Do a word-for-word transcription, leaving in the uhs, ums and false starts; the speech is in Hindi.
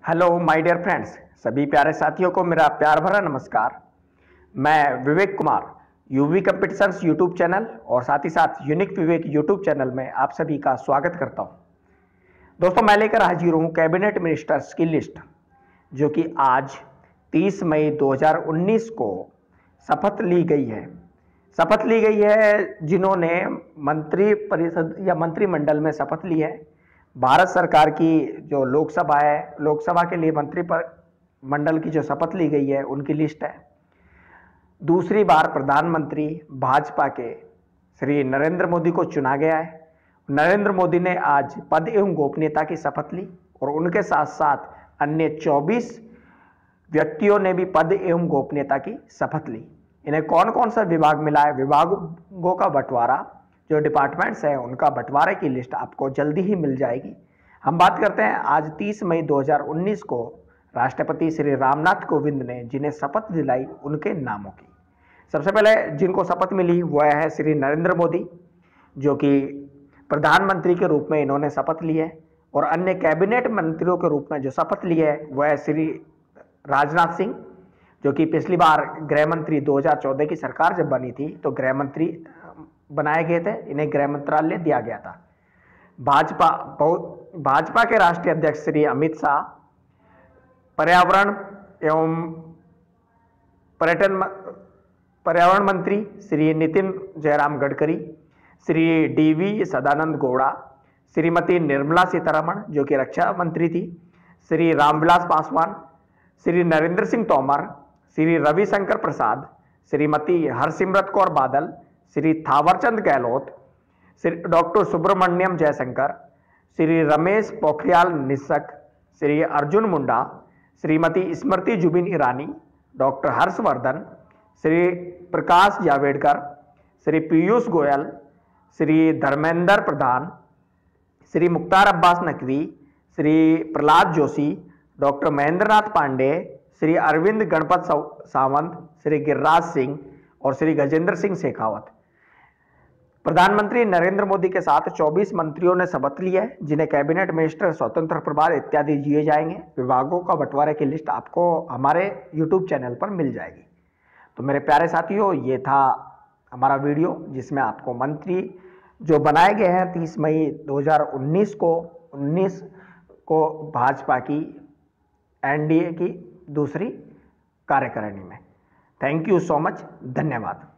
हेलो माय डियर फ्रेंड्स, सभी प्यारे साथियों को मेरा प्यार भरा नमस्कार। मैं Vivek Kumar UV competitions YouTube channel और साथ ही साथ यूनिक विवेक यूट्यूब चैनल में आप सभी का स्वागत करता हूं। दोस्तों, मैं लेकर हाजिर हूं कैबिनेट मिनिस्टर्स की लिस्ट, जो कि आज तीस मई दो हज़ार उन्नीस को शपथ ली गई है। शपथ ली गई है जिन्होंने मंत्री परिषद या मंत्रिमंडल में शपथ ली है। भारत सरकार की जो लोकसभा है, लोकसभा के लिए मंत्री पर मंडल की जो शपथ ली गई है उनकी लिस्ट है। दूसरी बार प्रधानमंत्री भाजपा के श्री नरेंद्र मोदी को चुना गया है। नरेंद्र मोदी ने आज पद एवं गोपनीयता की शपथ ली और उनके साथ साथ अन्य चौबीस व्यक्तियों ने भी पद एवं गोपनीयता की शपथ ली। इन्हें कौन कौन सा विभाग मिला है, विभागों का बंटवारा, जो डिपार्टमेंट्स है उनका बंटवारे की लिस्ट आपको जल्दी ही मिल जाएगी। हम बात करते हैं आज तीस मई दो हज़ार उन्नीस को राष्ट्रपति श्री रामनाथ कोविंद ने जिन्हें शपथ दिलाई उनके नामों की। सबसे पहले जिनको शपथ मिली वह है श्री नरेंद्र मोदी, जो कि प्रधानमंत्री के रूप में इन्होंने शपथ ली है। और अन्य कैबिनेट मंत्रियों के रूप में जो शपथ ली है वह है श्री राजनाथ सिंह, जो कि पिछली बार गृह मंत्री दो हज़ार चौदह की सरकार जब बनी थी तो गृह मंत्री बनाए गए थे, इन्हें गृह मंत्रालय दिया गया था। भाजपा भाजपा के राष्ट्रीय अध्यक्ष श्री अमित शाह, पर्यावरण एवं पर्यटन पर्यावरण मंत्री श्री नितिन जयराम गडकरी, श्री डीवी सदानंद गौड़ा, श्रीमती निर्मला सीतारमण जो कि रक्षा मंत्री थी, श्री रामविलास पासवान, श्री नरेंद्र सिंह तोमर, श्री रविशंकर प्रसाद, Shrimati Harsimrat Kaur Badal, Shri Thaawarchand Gehlot, Shri doctor Subrahmanyam Jaishankar, Shri Ramesh Pokhriyal Nishank, Shri Arjun Munda, Shrimati Smriti Zubin Irani, doctor Harshvardhan, Shri Prakash Javadekar, Shri Piyush Goyal, Shri Dharmendra Pradhan, Shri Mukhtar Abbas Naqvi, Shri Pralhad Joshi, doctor Mahendranath Pandey, Shri Arvind Ganpat Sawant, Shri Giriraj Singh और श्री गजेंद्र सिंह शेखावत। प्रधानमंत्री नरेंद्र मोदी के साथ चौबीस मंत्रियों ने शपथ ली है, जिन्हें कैबिनेट मिनिस्टर, स्वतंत्र प्रभार इत्यादि दिए जाएंगे। विभागों का बंटवारे की लिस्ट आपको हमारे यूट्यूब चैनल पर मिल जाएगी। तो मेरे प्यारे साथियों, ये था हमारा वीडियो जिसमें आपको मंत्री जो बनाए गए हैं तीस मई दो हज़ार उन्नीस को उन्नीस को भाजपा की एनडीए की दूसरी कार्यकारिणी में। थैंक यू सो मच, धन्यवाद।